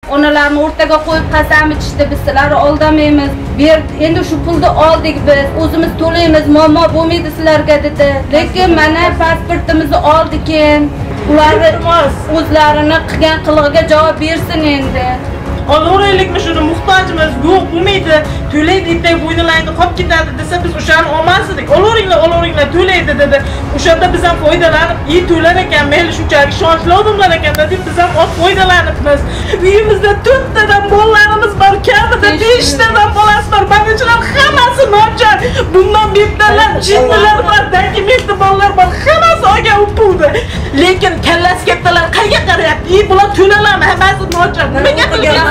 Onalarni o'rtaga qo'yib qasam ichishdi, biz sizlarni aldamaymiz. Endi shu pulni oldik biz, o'zimiz to'laymiz, muammo bo'lmaydi sizlarga dedi. Lekin mana pasportimizni oldik-keyin ularni o'zlarini qilgan qilig'iga javob bersin endi. Olaveraylikmi shuni muhtojimiz yo'q bo'lmaydi. To'laydi deb bo'yinlaringni qolib ketadi desa biz o'shani olmasdik. Olaveringlar to'laydi dedi. O'shanda biz ham foydalanib, to'lar ekan, mayli shunchalik ishonchli odamlar ekan deb biz ham foydalanibmiz. Uyimizda 4 tadan bolalarimiz bor, kamida 5 tadan bolasi bor. Bagachilar hammasi nochar. Bundan bettalar, jinnilar bor, dokumenti bolalar bor. Hammasi olgan u pulni. Lekin kallasi kattalar qayerga qarayapti? Bular to'lalarmi? Hammasi nochar. Nimaga qilgan?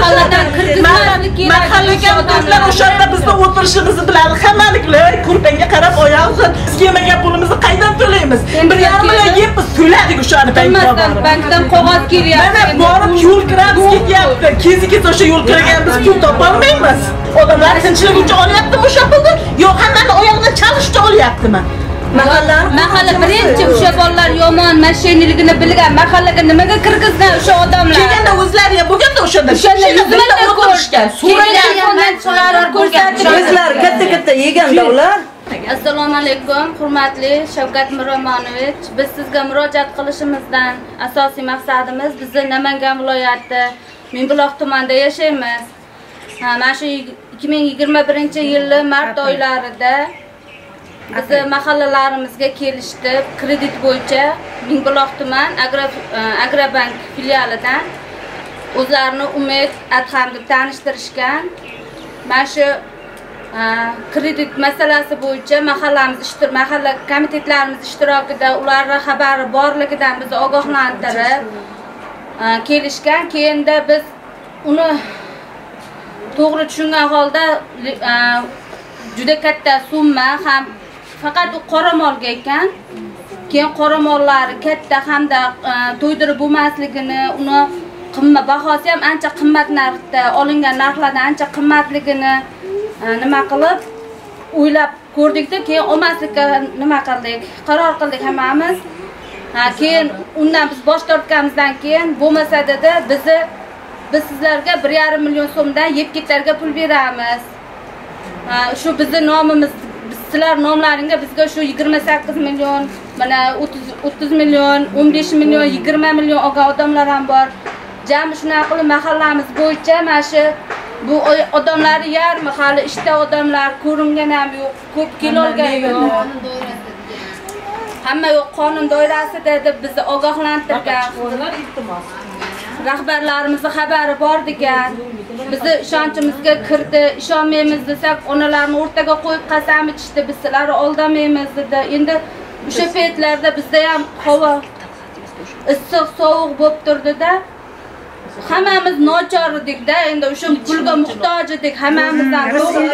Mahallaga do'stlar o'shanda bizni o'tirishimizni biladi. Hammaliklar kurpanga qarab oyog'in. Biz yemagan pulimizni qaydan to'laymiz? 1,5 million yeb biz to'ladik o'shani bankdan qog'oz kelyapti. Mana borib yo'l kiramiz ketyapti. Kezi o'sha yo'l kirganmiz pul topolmaymiz. Odamlar tinchlik uchun olyaptimi o'sha pulni? Yo'q, hammani oyog'idan chalish uchun olyaptimi? Mahalla birinchi o'sha bolalar yomon mashinaligini bilgan mahallaga nimaga kirgizdi o'sha odamlar? Kelganda o'zlariga bo'lganda o'shanda yuzlarida o'tirishgan. Suratlar ko'rsatib o'zlari katta yeganda ular. Assalomu alaykum, hurmatli Shavkat Miromonovich. Biz sizga murojaat qilishimizdan asosiy maqsadimiz bizni Namangan viloyati Mingbuloq tumanida yashaymiz. Mana shu 2021-yil mart oylarida bizi mahallalarimizga kelishdi kredit bo'yicha Mingbuloq tuman Agrobank filialidan o'zlarini Umid Adham deb tanishtirishgan. Mana shu kredit masalasi bo'yicha mahalla komitetlarimiz ishtirokida ularning xabari borligidan bizni ogohlantirib kelishgan. Keyinda biz uni to'g'ri tushungan holda juda katta summa ham faqat u qora molga ekan. Keyin qora mollari katta hamda to'ydirib bo'lmasligini, uni qimmat bahosi ham ancha qimmat narxda olingan narxlardan ancha qimmatligini nima qilib o'ylab ko'rdikda, keyin olmaslikka nima qildik? Qaror qildik hammamiz. Keyin undan biz bosh tortganimizdan keyin bo'lmasa dedi, biz sizlarga 1,5 million so'mdan yeb-ketlarga pul beramiz. Shu bizning nomimiz, sizlar nomlaringga bizga shu 28 million, mana 30 million, 15 million, 20 million olgan odamlar ham bor. Jami shunaqa qilib mahallamiz bo'yicha mana shu bu odamlar yarmi hali ishda odamlar, ko'ringan ham yo'q, ko'p kelolgan yo'q. Hamma yo'q, qonun doirasida deb bizni ogohlantirgan. Rahbarlarimizning xabari bor degan. Bizni ishonchimizga kirdi, ishonmaymiz desak, onalarni o'rtaga qo'yib qasam ichishdi, biz sizlarni aldamaymiz dedi. Endi o'sha paytlarda bizda ham havo issiq, sovuq bo'lib turdi-da. Hammamiz nochor edik-da, endi o'sha pulga muhtoj edik hammamizdan.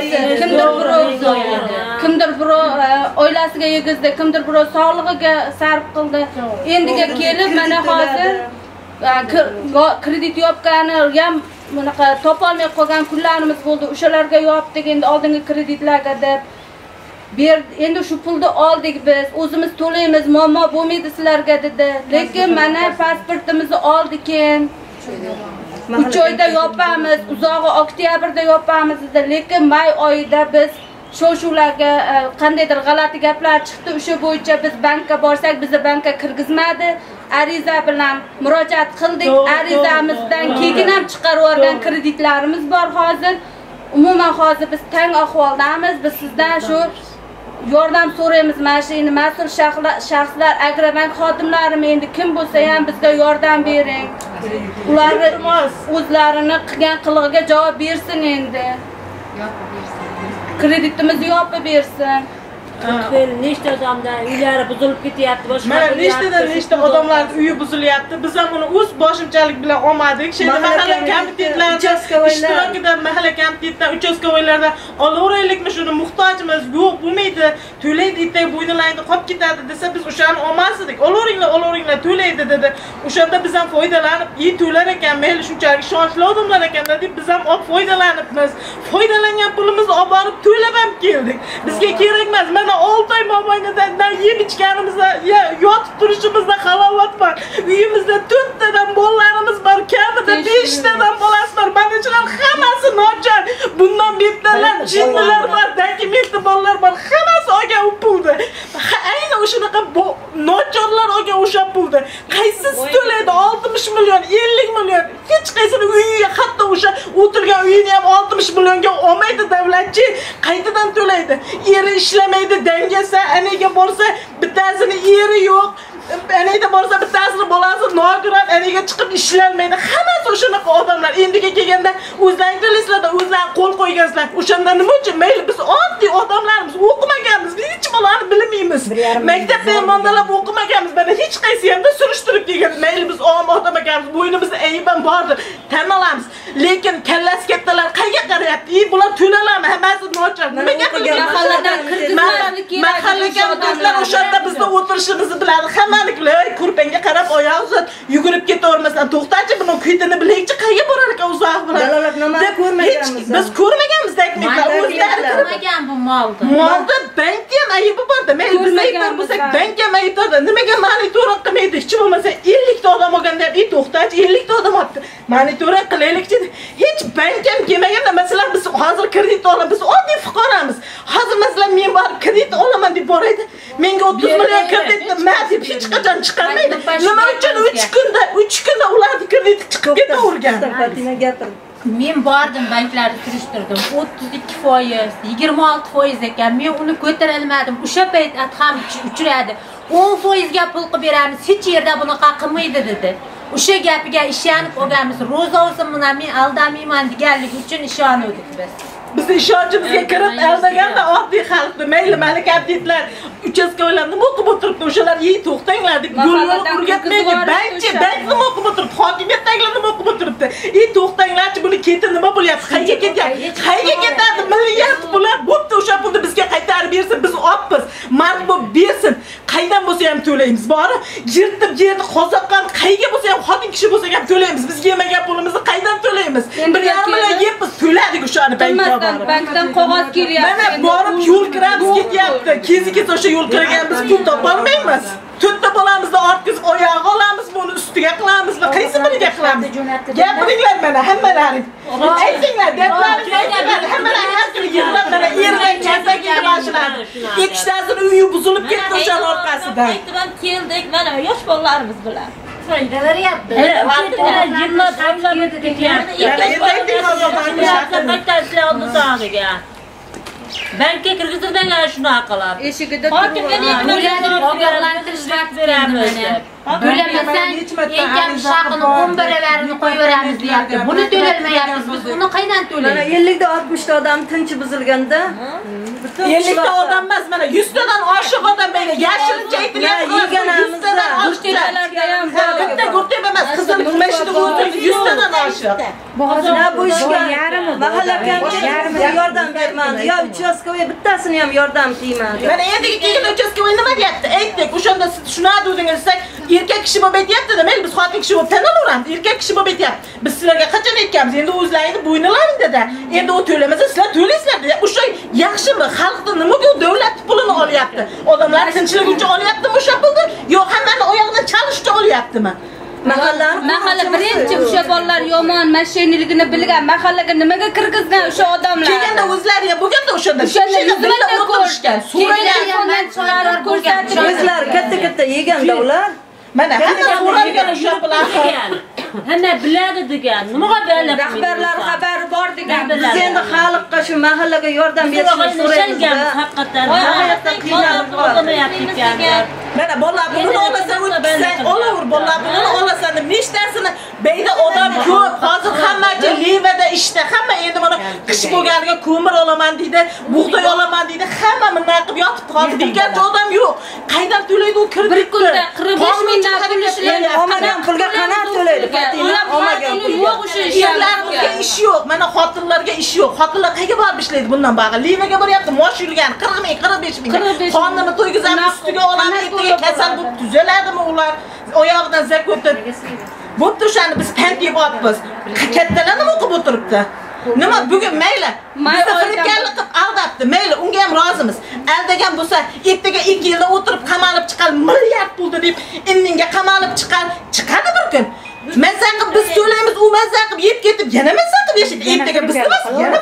Kimdir birov oilasiga yegizdi, kimdir birov sog'lig'iga sarf qildi. Endiga kelib mana hozir kredit yopgani ham bunaqa topolmay qolgan kunlarimiz bo'ldi. O'shalarga yopdik, endi oldingi kreditlarga deb. Endi shu pulni oldik biz, o'zimiz to'laymiz, muammo bo'lmaydi sizlarga dedi. Lekin mana pasportimizni oldik-keyin 3 oyda yopamiz, uzog'i oktyabrda yopamiz dedi. Lekin may oyida biz shov-shuvlarga qandaydir g'alati gaplar chiqdi. O'sha bo'yicha biz bankka borsak, bizni bankka kirgizmadi. Ariza bilan murojaat qildik. Arizamizdan keyin ham chiqarib yuborgan kreditlarimiz bor hozir. Umuman hozir biz tang ahvoldamiz. Biz sizdan shu yordam so'raymiz. Mana shu mas'ul shaxslar, Agrobank xodimlarimi, endi kim bo'lsa ham bizga yordam bering. Ularni o'zlarini qilgan qilig'iga javob bersin endi. Kreditimizni yopib bersin. Nechta odamlar uylari buzilib ketyapti, boshqa. Mana nechta odamlar uyi buzilyapti. Biz ham uni o'z boshimchalik bilan olmadik. Mahalla komitetlarida ishtirokida mahalla komitetdan uchastkovoylarda olaveraylikmi shuni muhtojimiz yo'q bo'lmaydi. To'laydi deb bo'yinlaringni qolib ketadi desa biz o'shani olmasdik. Olaveringlar to'laydi dedi. O'shanda biz ham foydalanib, to'lar ekan, mayli shunchalik ishonchli odamlar ekan deb biz ham foydalanibmiz. Foydalangan pulimizni olib borib to'lab ham keldik. Bizga kerak emas. Mana 6 oy mobaynida yeb ichganimizda, yotib turishimizda halovat bor. Uyimizda 4 tadan bolalarimiz bor, kamida 5 tadan bolasi jinnilar bor, dokumentli bolalar bor, hammasi olgan u pulni. Ayni o'shanaqa nochorlar olgan o'sha pulni. Qaysisi to'laydi? 60 million, 50 million. Hech qaysini uyiga, hatto o'sha o'tirgan uyini ham 60 millionga olmaydi davlatchi. Qaytadan to'laydi. Eri ishlamaydi, dangasa, anaga borsa, bittasini eri yo'q. Anayda borsa bittasini bolasi nogiron, anaga chiqib ishlanmaydi. Hammasi o'shanaqa odamlar. Endiga kelganda o'zlaring bilasizlar, o'zlaring qo'l qo'ygansizlar. O'shanda nima uchun? Mayli biz oddiy odamlarmiz, o'qimaganmiz, hech bularni bilmaymiz. Maktabda ham mondalab o'qimaganmiz. Mana hech qaysi yerda surishtirib kelgan. Mayli biz om odam ekanmiz, bo'ynimizda ayban bordir, tan olamiz. Lekin kallasi kattalar qayga qaryapti? Bular to'lalarmi? Hammasi nochor. Nimaga qilgan? Mahalladan kirgizmaslik kerak. Mahallaga odamlar o'shanda bizni o'tirishimizni biladi. Hammanikilar ko'rpanga qarab oyoq uzat, yugurib ketavermasdan to'xtachi, buni kuytini bilaychi, qayga borar ekan uzoq bilan. Dalolat nima ko'rmaganmiz. Biz ko'rmaganmiz aytmayman. O'zlari ko'rmagan bu molni. Molda bankda ham aybi borda. Men bilmayman bo'lsak bankga ham aytadi. Nimaga monitoring qilmaydi? Hech bo'lmasa 50 ta odam olganda ham to'xtachi, 50 ta odam olibdi. Monitoring qilaylikchi. Hech bank ham kelmaganda, masalan biz hozir kredit olamiz. Biz oddiy fuqaromiz. Hozir masalan men borib kredit olaman deb boraydi. Menga 30 million kreditni deb hech qachon chiqarmaydi. Nima uchun 3 kunda ularning krediti chiqib ketavergan? Fatima gapir. Men bordim, banklarni surishtirdim. 32%, 26% ekan. Men uni ko'tara olmadim. O'sha payt ham uchradi. 10% ga pul qilib beramiz. Hech yerda bunaqa qilmaydi dedi. O'sha gapiga ishonib olganmiz. Ro'za olsin, buni men aldamayman deganlik uchun ishondik biz. Biz ishonchimizga kirib aldaganda oddiy xalqni mayli malaka abditlar uchastkolar nima o'qib o'tiribdi, o'shalar to'xtanglar deb yo'l o'rgatmaydi. Bank nima o'qib o'tiribdi, hokimiyatdagilar nima o'qib o'tiribdi. To'xtanglarchi, buni keti nima bo'lyapti, qayga ketyapti, qayga ketadi, milliard pullar bo'pti, o'sha pulni bizga qaytarib bersin, biz olibmiz, mard bo'lib bersin. Qaydan bo'lsa ham to'laymiz. Bori yirtib yerni qozoqqan qayga bo'lsa ham xotin kishi bo'lsa ham to'laymiz. Biz yemagan pulimizni qaydan to'laymiz? 1,5 million yeb biz to'ladik o'shani bankka. Bankdan qog'oz kelyapti. Mana borib yo'l kiramiz ketyapti. Kezi o'sha yo'l kirgan biz pul topolmaymiz. To'rtta bolamizni ortqizib oyog'i olamiz, buni ustiga qilamizmi? Qaysi biriga qilamiz? Gapiringlar mana hammalaring. Aytinglar, gaplaringizni aytinglar. Hammalaring har kuni yig'lab mana erdan chaqaga boshladi. Ikkitasining uyi buzilib ketdi o'shaning orqasidan. Aytib keldik, mana yosh bolalarimiz bilan. Foyda beryapti. Bankka kirgizilmagan shunaqa qilib. Eshigida To'lamasang eng shaqini 10 baravarini qo'yaveramiz deyapti. Buni to'lamayapmiz. Biz uni qaydan to'laymiz? Mana 50 ta 60 ta odam tinch buzilganda 50 ta odam emas, mana 100 tadan oshiq odam mana yashirincha aytilyapti. 100 tadan gurtebalarda ham bor. Bitta gurteba emas, qizil mashina o'tirib 100 tadan oshiq. bu ishga mahalla kamchilik yordam bermadi. Yo uchastkoga bittasini ham yordam qilmadi. Mana endiga kelgan uchastkoga nima deyapti? Aytdik, o'shanda shuna dedingiz, erkak kishi bo'lib aytyapti-da, mayli biz xotin kishi bo'lib tanaveramiz. Erkak kishi bo'lib aytyapti. Biz sizlarga qachon aytganmiz? Endi o'zlaringizni bo'ynalaringda-da. Endi u to'lamasa sizlar to'laysizlar dedi. O'sha yaxshimi? Xalqning nimaga davlat pulini olyapti? Odamlar tinchlik uchun olyaptimi o'sha pulni? Yo'q, hammani oyog'idan chalish uchun olyaptimi? Mahalla birinchi o'sha bolalar yomon mashinaligini bilgan, mahallaga nimaga kirgizgan o'sha odamlar. Kelganda o'zlari ham bo'lganda o'shanda yuzimda ko'rishgan. Suratlar ko'rsatib, o'zlari katta-katta yeganda ular. Mana hamma so'ralgan o'sha bilan hamma biladi degan. Nimaga biladi? rahbarlar xabari bor degan. Biz endi xalqqa shu mahallaga yordam berishni so'raymiz. Haqiqatan hayotda qiynalib qolmayapti. mana bolalar pulini olasan, o'tsan olaver, bolalar pulini olasan deb nechtasini beyda odam ko'p. Hozir hammachi levada ishda, hamma endi mana qish bo'lganiga ko'mir olaman deydi, bug'doy olaman deydi, hamma bunday qilib yotibdi. Hozir degancha odam yo'q. Qaydan to'laydi u kreditni? Bir kunda 45 mingdan pul ishlaydi. Olmagan pulga qanot to'laydi? Olmagan pul yo'q o'sha Erlarimizga ish yo'q. Mana xotinlarga ish yo'q. Xotinlar qayerga borib ishlaydi bundan bag'i? Levaga boryapti, mosh yurgan 40 ming, 45 ming. Qonini to'ygizamiz, ustiga olamiz, ertaga kasal bo'lib tuzaladimi ular? Oyog'idan zak o'tib. Bo'pti, o'shani biz pand yeb olibmiz. Kattalar nima o'qib o'tiribdi? Nima bugun mayli bizni firibgarlik qilib aldabdi, mayli unga ham rozimiz. Aldagan bo'lsa, ertaga 2 yilda o'tirib qamalib chiqar, milliard puldi deb indinga qamalib chiqadi bir kun. Mazza qilib biz to'laymiz, u mazza qilib yeb ketib, yana mazza qilib yashaydi. Ertaga biz emas, yana boshqani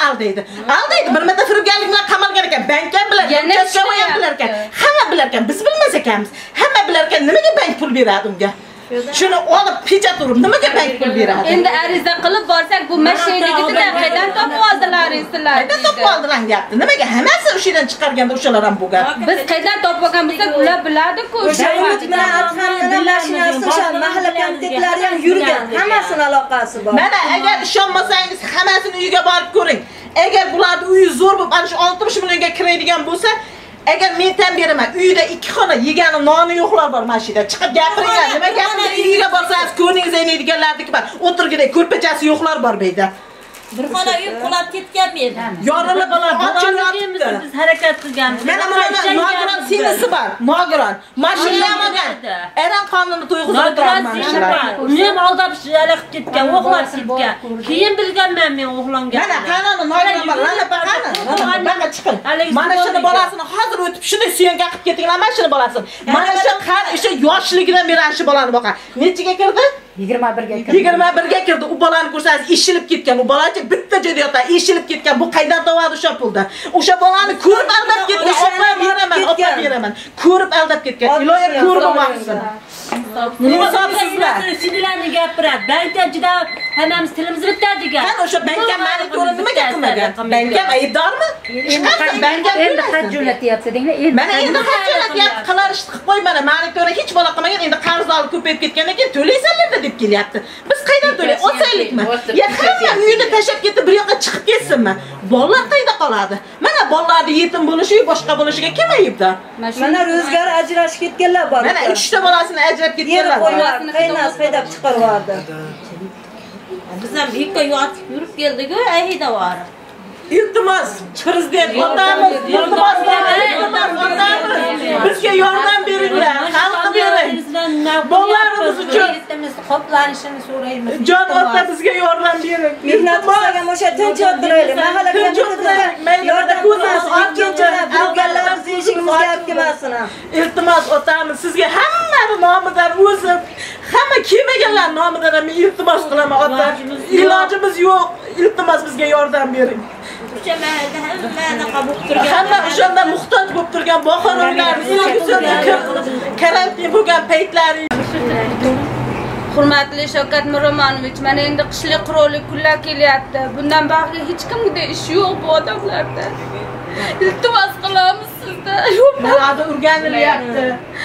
aldaydi. Aldaydi, bir marta firibgarlik bilan qamalgan ekan. Bank ham bilar, uchastkavoy ham bilar ekan. Hamma bilar ekan, biz bilmas ekanmiz. Hamma bilar ekan, nimaga bank pul beradi unga? Shuni olib pechat urib, nimaga bank pul beradi? Endi ariza qilib borsak, bu mashinaligida qaydan topib oldilaringizlar? Qaydan topib oldilar deyapti. Nimaga hammasi o'sha yerdan chiqarganda o'shalar ham bo'lgan? Biz qaydan topib olgan bo'lsak, ular biladi-ku. O'sha umid bilan Adhamning mashinasida o'sha mahalla komitetlari ham yurgan. Hammasini aloqasi bor. Mana agar ishonmasangiz, hammasini uyiga borib ko'ring. Agar bularning uyi zo'r bo'lib, ana shu 60 millionga kiradigan bo'lsa, agar men tan beraman, uyida 2 xona yegani noni yo'qlar bor mashina. Chiqib gapiringlar, nima gapni uyiga borsangiz ko'ningiz aynaydiganlarniki bor. O'tirgidek ko'rpachasi yo'qlar bor beyda. Bir xona uy qulab ketgan men. Yorilib ochilibdi. Biz harakat qilganmiz. Mana Nogiron singlisi bor. Nogiron. Mashina ham olgan. Eran qonuni to'yg'izib o'tiribman. Men aldab shara qilib ketgan, o'g'lab ketgan. Keyin bilganman men o'g'longa. Mana qanoni Nogiron bor. Mana baqani. Baqa chiqing. Mana shuni bolasini hozir o'tib shunday suyanka qilib ketinglar, mana shuni bolasini. Mana shu qani o'sha yoshligidan beri shu bolani boqa. Nechiga kirdi? 21ga kirdi. 21ga kirdi. U bolani ko'rsangiz ishilib ketgan. U bola bitta joyda yotar, ishilib ketgan. Bu qaydan topadi o'sha pulni? O'sha bolani ko'rib aldab ketgan. Opa beraman. Ko'rib aldab ketgan. Iloyim ko'rib olmoqsin. Insofsizlar. Sizlarni gapiradi. Bankdan juda hammamiz tilimiz bitadigan. Qani o'sha bankka malik to'g'ri nimaga qilmagan? Bankka aybdormi? Bankka endi xat jo'natyapti denglar. Mana endi xat jo'natyapti. Qilar ish qilib qo'y mana. Malik to'g'ri hech bola qilmagan. Endi qarz olib ko'payib ketgandan keyin to'laysanlar deb kelyapti. Biz qaydan to'lay? Olsaylikmi? Ya hamma uyini tashab ketib bir yoqqa chiqib ketsinmi? Bolalar qayda qoladi? Mana bolalarni yetim bo'lishi, boshqa bo'lishiga kim aybdor? Mana ro'zg'or ajrashib ketganlar bor. Mana 3 ta bolasini ajrab ketganlar bor. Qaynas haydab chiqarib Biz ham ikki yotib yurib keldik-ku, ayda bor. İltimos, prezident otamiz, iltimos, bizga yordam beringlar, xalqqa bering. Bolalarimiz uchun qoplanishini so'raymiz. Jon ota bizga yordam bering. Mehnat qilgan o'sha tinch o'tiraylik. Mahalla ko'chasida yordam ko'rsangiz, ikkinchilab bo'lganlarimiz eshigimizga olib kelmasin. Iltimos otamiz, sizga hammaning nomidan o'zim, hamma kelmaganlar nomidan men iltimos qilaman ota. Ilojimiz yo'q, iltimos bizga yordam bering. O'sha mahallada hammani qabul turgan. Hamma o'shanda muhtoj bo'lib turgan boqarovlar, karantin bo'lgan paytlari. Hurmatli Shavkat Miromonovich, mana endi qishlik qurolli kunlar kelyapti. Bundan bag'ri hech kimda ish yo'q bu odamlarda. Iltimos qilamiz sizdan. Mana o'rganilyapti.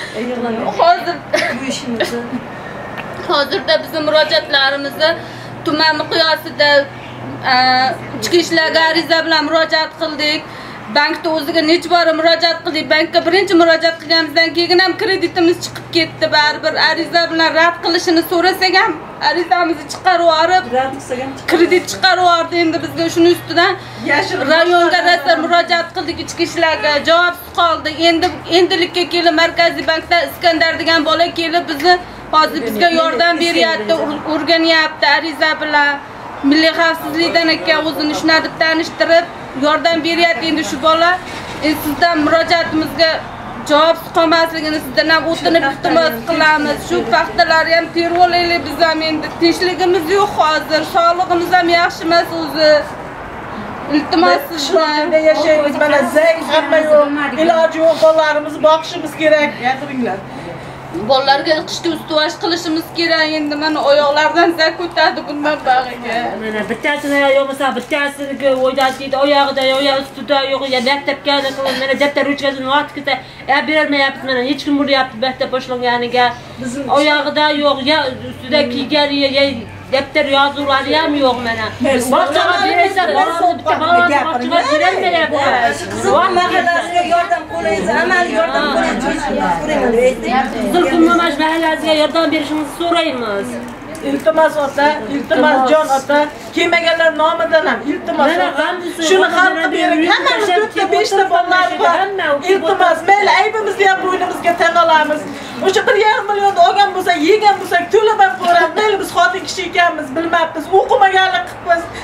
Hozirda bizim murojaatlarimizni tuman miqyosida ichki ishlarga ariza bilan murojaat qildik. Bankda o'ziga necha bor murojaat qildik. Bankka birinchi murojaat qilganimizdan keyin ham kreditimiz chiqib ketdi. Baribir ariza bilan rad qilishini so'rasak ham arizamizni chiqarib yuborib, kredit chiqarib yubordi. Endi bizga shuning ustidan rayonga rasm murojaat qildik, ichki ishlarga javobsiz qoldi. Endilikka kelib Markaziy bankdan Iskandar degan bola kelib bizni hozir bizga yordam beryapti, o'rganyapti ariza bilan. Milliy xavfsizlikdan ekan o'zini shuna deb tanishtirib yordam beryapti. Endi shu bola sizdan murojaatimizga javobsiz qolmasligini sizdan ham o'tinib iltimos qilamiz. Shu paxtalarni ham terib olaylik. Biz ham endi tinchligimiz yo'q hozir, sog'lig'imiz ham yaxshi emas o'zi. Iltimos sizdan yashaymiz, mana zang hamma yo'q, iloji yo'q, bolalarimizni boqishimiz kerak. Gapiringlar. Bolalarga qishda ustuvash qilishimiz kerak. Endi mana oyoqlardan zak o'tadi bundan bag'iga. Mana bittasini yo'q bo'lsa, bittasini o'ydaydi, oyog'ida, oyoq ustida yo'q, ya maktabga qilib, mana daftar ruchkasini vaqtida bermayapti. Mana hech kim bo'lyapti maktab boshlanganiga. Oyog'ida yo'q, ya ustida kiygan, ya daftar yozuvlari ham yo'q mana. Boshqa bersa, bitta bolani boshqa berolmayapti. Qiziq mahallasiga yordam qo'lingiz, amaliy yordam qo'lingiz so'rayman. Qulqumash mahallasiga yordam berishingizni so'raymiz. Iltimos ota, iltimos jon ota, kelmaganlar nomidan ham iltimos. Shuni xalqqa bering. Hammamiz 4-5 ta bolalar bor. Iltimos, mayli aybimizni ham bo'ynimizga taqolamiz. O'sha 1,5 millionni olgan bo'lsa, yegan bo'lsak, to'lab ham ko'ramiz. Mayli biz xotin kishi ekanmiz, bilmabmiz, o'qimaganlik qilibmiz. Mayli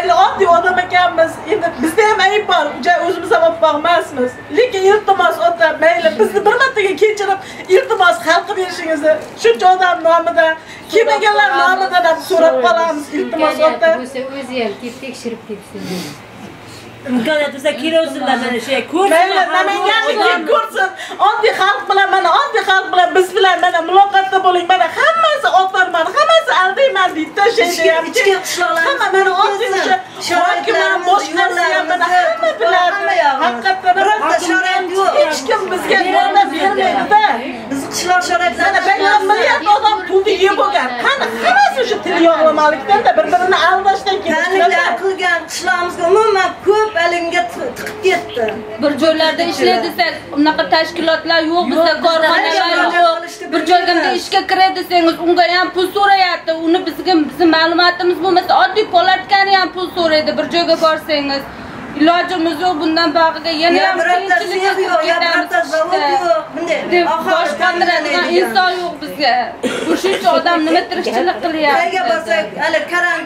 mayli oddiy odam ekanmiz. Endi bizda ham ayb bor. O'zimiz ham olib boqmasmiz. Lekin iltimos ota mayli bizni bir martaga kechirib, iltimos hal qilib berishingizni shuncha odam nomidan, kelmaganlar nomidan ham so'rab qolamiz. Iltimos ota. O'zi ham kelib tekshirib ketsin. imkoniyat bo'lsa kelsinlar mana shu ko'rsin. Mayli, Namanganni ko'rsin. Oddiy xalq bilan mana oddiy xalq bilan biz bilan mana muloqotda bo'ling. Mana hammasi otarman, hammasi aldayman deydi. Tashlaydi. Ichki qishloqlar. Hamma mana oddiy o'sha hokimlar boshqasi ham mana hamma biladi. Haqiqatan bironta sharoit yo'q. Hech kim bizga yordam bermaydi-da. Biz qishloq sharoitlarida Mana milliard odam pulni yeb bo'lgan. Qani hammasi o'sha til yog'lamalikdan-da bir-birini aldashdan ta'limlar qilgan qishlog'imizga umuman ko'p alinga tiqib ketdi. Bir joylarda ishlaydi desak, unaqa tashkilotlar yo'q, bizda korxonalar yo'q. Bir joyga ishga kiray desangiz, unga ham pul so'rayapti. Uni bizning ma'lumotimiz bo'lmasa, oddiy polatkani ham pul so'raydi bir joyga borsangiz. Ilojimiz yo'q, bundan bag'iga yana ham qiyinchilik yo'q, birorta zavod yo'q. Bunday boshqaradigan inson yo'q bizga. Bu shuncha odam nima tirikchilik qilyapti? qayga borsak, hali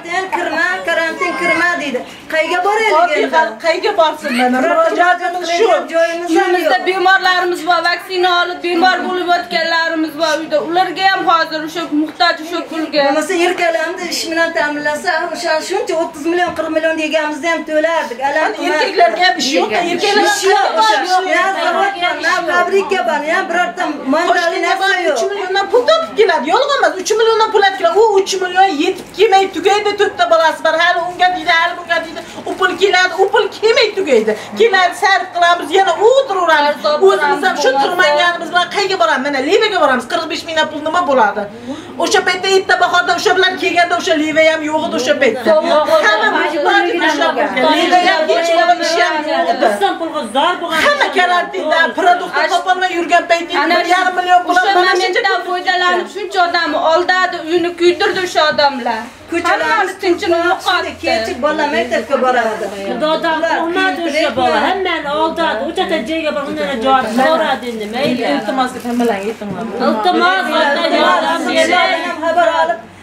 karantin kirma deydi. Qayga boraylik endi? Qayga borsin mana? Murojaatimiz shu. Joyimiz ham Uyimizda yo'q. bemorlarimiz bor, vaksina olib bemor bo'lib o'tganlarimiz bor uyda. Ularga ham hozir o'sha muhtoj o'sha pulga. Bo'lmasa erkaklarni ish bilan ta'minlasa, o'sha shuncha 30 million, 40 million deganimizda ham to'lardik. Erkaklarga ham ish yo'q, erkaklar ish yo'q. Ya zavod bor, ya fabrika bor, ya birorta mandali narsa yo'q. 3 milliondan pul topib keladi. Yolg'on emas, 3 milliondan pul olib keladi. U 3 million yetib kelmay tugaydi, to'rtta bolasi bor. Hali unga deydi, hali bunga deydi. U pul keladi, u pul kelmay tugaydi. Keladi, sarf qilamiz, yana o'tiramiz. O'zimiz ham shu turmaganimiz bilan qayga boramiz? Mana Livaga boramiz. 45 ming pul nima bo'ladi? O'sha paytda erta bahorda o'sha bilan kelganda o'sha Liva ham yo'q edi o'sha paytda. Hamma majburiyat ishlab bo'lgan. Liva ham hech bola ish ham yo'q edi. Bizdan pulga zor bo'lgan. Hamma karantinda produktni topolmay yurgan paytingda 1,5 million pul o'sha momentdan foydalanib shuncha odamni oldadi, uyini kuydirdi o'sha odamlar. Ko'chalarimiz tinchini yo'qotdi. Kechib bola maktabga boradi. Xudodan qo'rqmadi o'sha bola. Hammani oldadi. O'chata joyga bir undan javob so'radi endi. Mayli. Iltimos deb hammalarga aytinglar. Iltimos, yordam Xabar olib